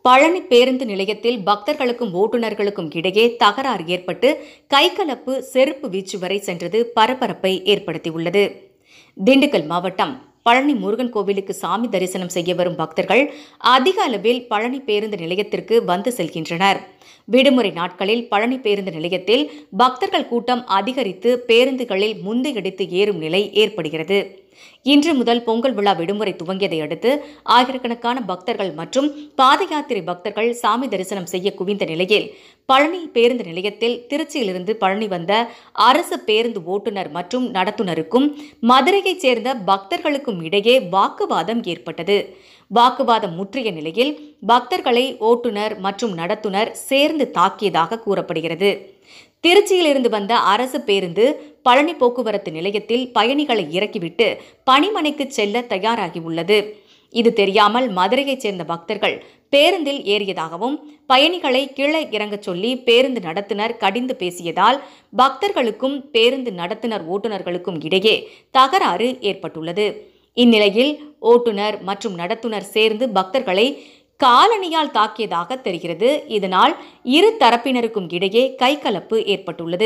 பழனி பேருந்து நிலையத்தில் பக்தர்களுக்கும் ஓட்டுநர்களுக்கும் இடையே தகராறு ஏற்பட்டு கைகலப்பு, செருப்பு வீச்சு வரை சென்றது பரபரப்பை ஏற்படுத்தியுள்ளது. திண்டுக்கல் மாவட்டம் பழனி முருகன் கோவிலுக்கு சாமி தரிசனம் செய்ய வரும் பக்தர்கள் அதிக அளவில் பழனி பேருந்து நிலையத்திற்கு வந்து செல்கின்றனர். விடுமுறை நாட்களில் பழனி பேருந்து நிலையத்தில் பக்தர்கள் கூட்டம் அதிகரித்து பேருந்துகளில் முந்தியடித்து ஏறும் நிலை ஏற்படுகிறது. இன்று முதல் பொங்கல் விழா விடுமுறை துவங்கியதை அடுத்து ஆயிரக்கணக்கான பக்தர்கள் மற்றும் பாத யாத்திரை பக்தர்கள் சாமி தரிசனம் செய்ய குவிந்த நிலையில் பழனி பேருந்து நிலையத்தில் திருச்சியிலிருந்து பழனி வந்த அரசு பேருந்து ஓட்டுநர் மற்றும் நடத்துனருக்கும் மதுரையைச் சேர்ந்த பக்தர்களுக்கும் இடையே வாக்குவாதம் ஏற்பட்டது. வாக்குவாதம் முற்றிய நிலையில் பக்தர்களை ஓட்டுநர் மற்றும் நடத்துனர் சேர்ந்து தாக்கியதாக கூறப்படுகிறது. திருச்சியிலிருந்து வந்த அரசு பேருந்து பழனி போக்குவரத்து நிலையத்தில் பயணிகளை இறக்கிவிட்டு பணிமனைக்கு செல்ல தயாராகியுள்ளது. இது தெரியாமல் மதுரையைச் சேர்ந்த பக்தர்கள் பேருந்தில் ஏறியதாகவும் பயணிகளை கீழே இறங்கச் சொல்லி பேருந்து நடத்துனர் கடிந்து பேசியதால் பக்தர்களுக்கும் பேருந்து நடத்துனர் ஓட்டுநர்களுக்கும் இடையே தகராறு ஏற்பட்டுள்ளது. இந்நிலையில் ஓட்டுநர் மற்றும் நடத்துனர் சேர்ந்து பக்தர்களை காலணியால் தாக்கியதாக தெரிகிறது. இதனால் இரு தரப்பினருக்கும் இடையே கைகலப்பு ஏற்பட்டுள்ளது.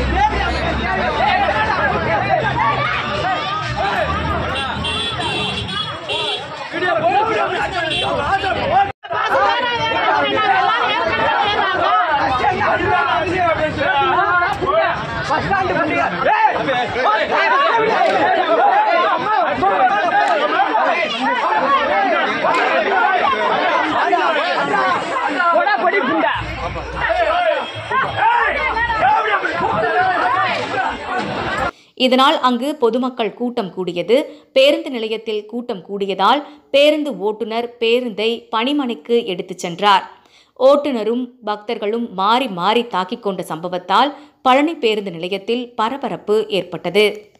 இதனால் அங்கு பொதுமக்கள் கூட்டம் கூடியது. பேருந்து நிலையத்தில் கூட்டம் கூடியதால் பேருந்து ஓட்டுநர் பேருந்தை பணிமனைக்கு எடுத்துச் சென்றார். ஓட்டுநரும் பக்தர்களும் மாறி மாறி தாக்கிக் கொண்ட சம்பவத்தால் பழனி பேருந்து நிலையத்தில் பரபரப்பு ஏற்பட்டது.